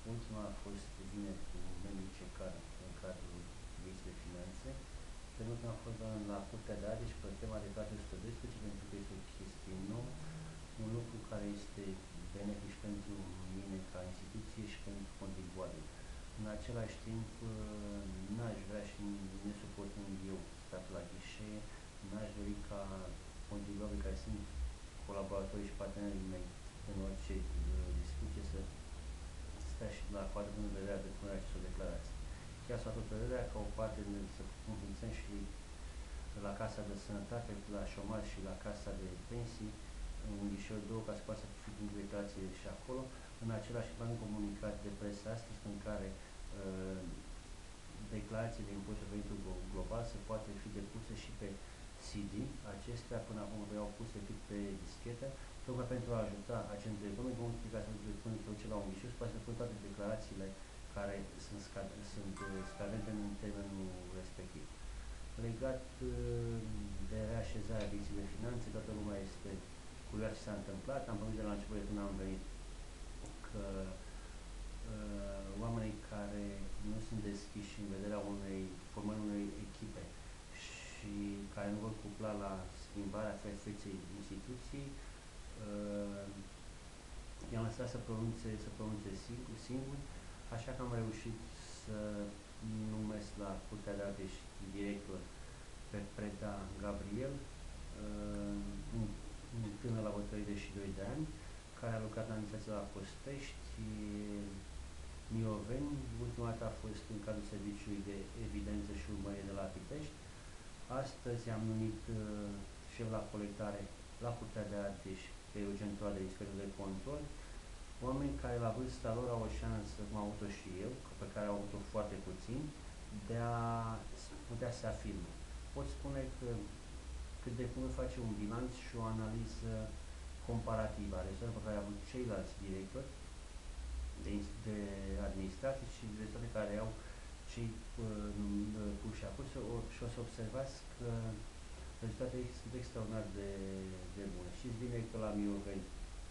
ultima a fost vineri cu Melice Cecar în cadrul Direcției de Finanțe. Penultima a fost la Curtea de Adeș pe tema declarației 112, pentru că este o chestie nouă, un lucru care este benefic pentru mine ca instituție și pentru contribuabil. În același timp, n-aș vrea și nesuportând eu statul la ghișee, n-aș dori ca contribuabili care sunt colaboratorii și partenerii mei în orice discuție să stea și la coadă în vederea depunerea acestor declarații. Chiar s-a hotărârea ca o parte să înființăm și la Casa de Sănătate, la șomaj și la Casa de Pensii, un ghișeu două, ca să poată să fi declarațiile și acolo. În același timp am un comunicat de presă astăzi în care declarații de impozit pe venitul global se poate fi depuse și pe CD. Acestea până acum au pus decât pe dischetă, tocmai pentru a ajuta agentele economice ca să depune tot ce la un ghișeu, să poate să depune toate declarațiile care sunt scadente în termenul respectiv. Legat de reașezarea Direcției de Finanțe, toată lumea este curioasă ce s-a întâmplat. Am promis de la început de când am venit că oamenii care nu sunt deschiși în vederea formării unei echipe și care nu vor cupla la schimbarea feței instituției, i-am lăsat să pronunțe singur, așa că am reușit să numesc la Curtea de Adeș director pe Preda Gabriel, un tânăr la 32 de ani, care a lucrat în administrația la Costești, Mioveni, ultima dată a fost în cadrul serviciului de evidență și urmărire de la Pitești. Astăzi am numit șef la colectare la Curtea de Adeș pe Eugen Toade, inspector de control, oameni care la vârsta lor au o șansă, cum am avut-o și eu, pe care au avut-o foarte puțin, de a putea să afirme. Pot spune că cât de cum face un bilanț și o analiză comparativă a rezultatelor pe care au avut ceilalți directori de administrație și rezultate care au cei puși acolo și o să observați că rezultatele sunt extraordinar de bune. Știți bine că la Mioveni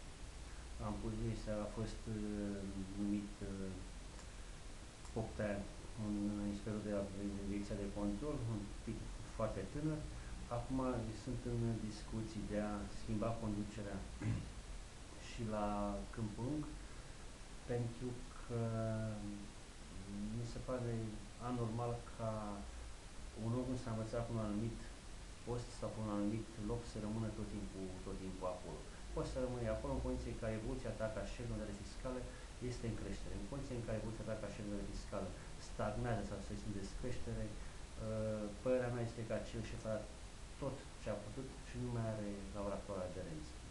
a fost numit Poptea, un inspector de direcția de control, un tip foarte tânăr. Acum sunt în discuții de a schimba conducerea și la Câmpul, pentru că mi se pare anormal ca un om nu s-a învățat cu un anumit post sau cu un anumit loc să rămână tot timpul acolo. Poți să rămâi acolo în condiții în care evoluția ta ca șef de modele fiscale este în creștere. În condiții în care evoluția ta ca șef de modele fiscale stagnează sau să este în descreștere, părerea mea este că acel șef a tot ce a putut și nu mai are la ora actuală aderență.